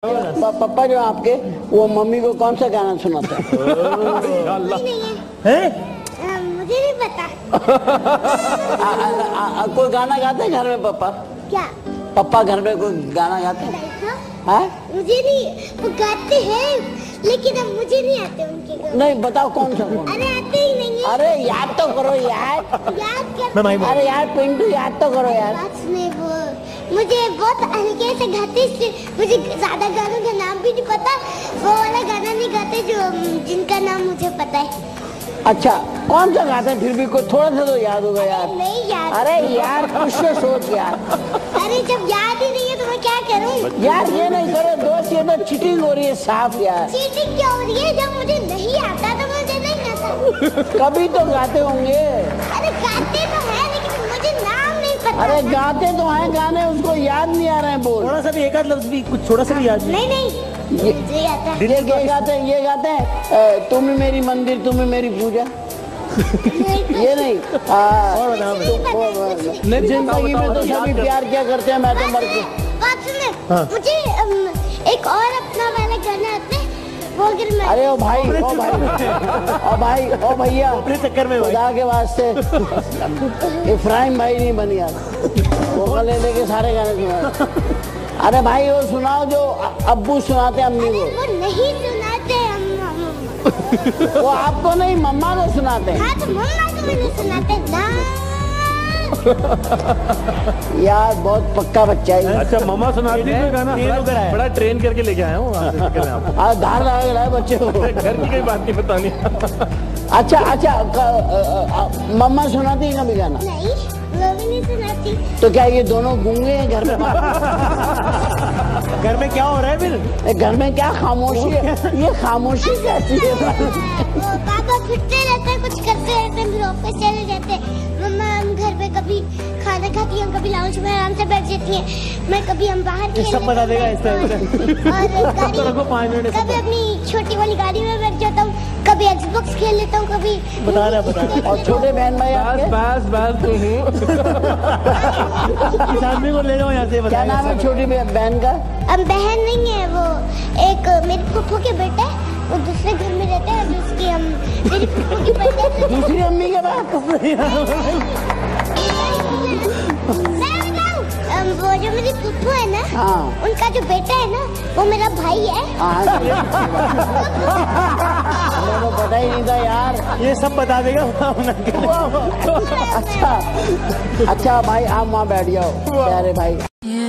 पापा जो आपके वो मम्मी को कौन सा गाना सुनाते हैं? मुझे नहीं पता। कोई गाना गाते हैं घर में पापा? क्या पापा घर में कोई गाना गाते हैं? हाँ? मुझे नहीं, वो गाते हैं लेकिन अब मुझे नहीं आते उनके गाने। नहीं बताओ कौन सा? अरे आते ही नहीं है। अरे याद तो करो यार। याद कर। अरे यार पिंटू याद तो करो यार। वो मुझे बहुत हल्के से गाते, मुझे ज्यादा गानों का नाम भी नहीं पता। वो वाला गाना नहीं गाते जो जिनका नाम मुझे पता है। अच्छा कौन सा गाते हैं? फिर भी कोई थोड़ा सा तो याद होगा यार। नहीं याद। अरे यार कुछ तो सोच यार। अरे जब याद ही नहीं है तो मैं क्या करूं? यार ये नहीं करो दोस्त, ये तो चीटिंग हो रही है साफ यार। चीटिंग क्या हो रही है? जब मुझे नहीं आता तो मुझे नहीं आता। कभी तो गाते होंगे। अरे गाते तो है लेकिन मुझे नाम नहीं पता। अरे गाते तो हैं गाने, उसको याद नहीं आ रहे हैं बोल। थोड़ा सा भी एक आध लफ्ज भी कुछ थोड़ा सा भी याद नहीं नहीं ये आता है। ये गाते हैं तुम ही मेरी मंदिर तुम ही मेरी पूजा। ये नहीं जिंदगी में तो सभी प्यार क्या करते हैं, मैं तो मर के। बात सुने, मुझे एक और अपना वाला गाना आता है वो अगर मैं। अरे ओ भाई ओ भैया अपने चक्कर में खुदा के वास्ते इफ्राहिम भाई नहीं बन यार, वो ले लेके सारे गाने सुना। अरे भाई वो सुनाओ जो अब्बू सुनाते अम्मी को। वो नहीं सुनाते वो आपको नहीं मम्मा को सुनाते हैं। हाँ तो मम्मा को भी नहीं सुनाते ना। यार बहुत पक्का बच्चा है। अच्छा मम्मा सुनाती है गाना, बड़ा ट्रेन करके लेके आया हूँ। आज धार लगा रहा है बच्चे को। घर की कोई बात नहीं बतानी। अच्छा मम्मा सुनाती है कभी गाना? नहीं वो भी नहीं सुनाती। तो क्या ये दोनों गूंगे हैं घर में? घर में क्या हो रहा है फिर? घर में क्या खामोशी है? ये खामोशी कैसी है? वो पापा फिरते रहते हैं, कुछ करते रहते हैं, फिर ऑफिस चले जाते हैं। मम्मा हम घर पे कभी खाना खाती हैं, कभी लाउंज में आराम से बैठ जाती हैं। मैं कभी हम बाहर खेलने सब बता देगा इस कभी अपनी छोटी वाली गाड़ी में बैठ जाता हूँ, कभी एक्सबॉक्स खेल लेता हूँ, कभी बता रहा। और छोटे बहन भाई आपके? बस इस आदमी को ले जाओ यहाँ से। क्या नाम है छोटी बहन का? अब बहन नहीं है, वो एक मेरे फूफू के बेटे, वो दूसरे घर में रहते हैं। उसकी हम मेरी फूफू की बेटे दूसरी अम्मी के पास। वो जो मेरी फूफू है ना, हाँ। उनका जो बेटा है ना वो मेरा भाई है। हमें तो पता ही नहीं था यार। ये सब बता देगा। अच्छा भाई आप वहाँ बैठ जाओ प्यारे भाई।